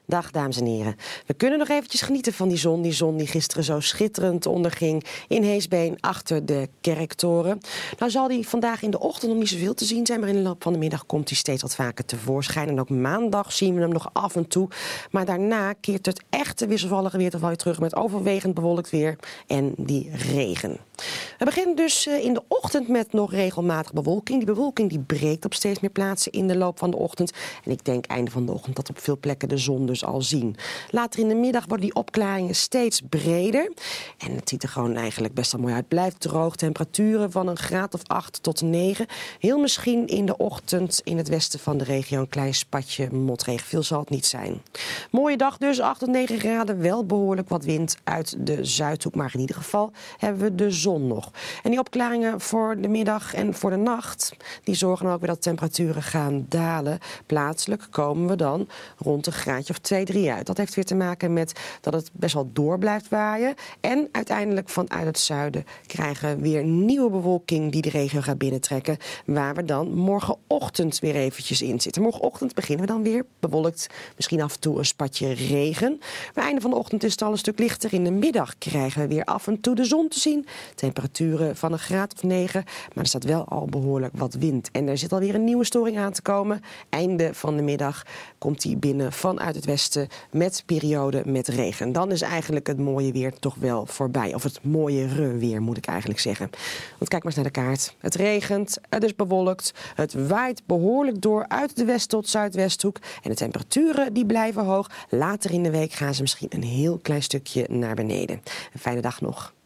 Dag dames en heren. We kunnen nog eventjes genieten van die zon die gisteren zo schitterend onderging in Heesbeen achter de kerktoren. Nou zal die vandaag in de ochtend nog niet zoveel te zien zijn, maar in de loop van de middag komt hij steeds wat vaker tevoorschijn. En ook maandag zien we hem nog af en toe. Maar daarna keert het echte wisselvallige weer toch wel weer terug met overwegend bewolkt weer en die regen. We beginnen dus in de ochtend met nog regelmatig bewolking. Die bewolking die breekt op steeds meer plaatsen in de loop van de ochtend. En ik denk einde van de ochtend dat op veel plekken de zon dus al zien. Later in de middag worden die opklaringen steeds breder. En het ziet er gewoon eigenlijk best wel mooi uit. Blijft droog, temperaturen van een graad of 8 tot 9. Heel misschien in de ochtend in het westen van de regio een klein spatje motregen. Veel zal het niet zijn. Mooie dag dus, 8 tot 9 graden. Wel behoorlijk wat wind uit de Zuidhoek. Maar in ieder geval hebben we de zon nog. En die opklaringen voor de middag en voor de nacht, die zorgen ook weer dat temperaturen gaan dalen. Plaatselijk komen we dan rond een graadje of 2, 3 uit. Dat heeft weer te maken met dat het best wel door blijft waaien. En uiteindelijk vanuit het zuiden krijgen we weer nieuwe bewolking die de regio gaat binnentrekken. Waar we dan morgenochtend weer eventjes in zitten. Morgenochtend beginnen we dan weer bewolkt. Misschien af en toe een spatje regen. Maar einde van de ochtend is het al een stuk lichter. In de middag krijgen we weer af en toe de zon te zien. Temperaturen van een graad of 9. Maar er staat wel al behoorlijk wat wind. En er zit alweer een nieuwe storing aan te komen. Einde van de middag komt die binnen vanuit het westen met periode met regen. Dan is eigenlijk het mooie weer toch wel voorbij. Of het mooiere weer moet ik eigenlijk zeggen. Want kijk maar eens naar de kaart. Het regent, het is bewolkt. Het waait behoorlijk door uit de west- tot zuidwesthoek. En de temperaturen die blijven hoog. Later in de week gaan ze misschien een heel klein stukje naar beneden. Een fijne dag nog.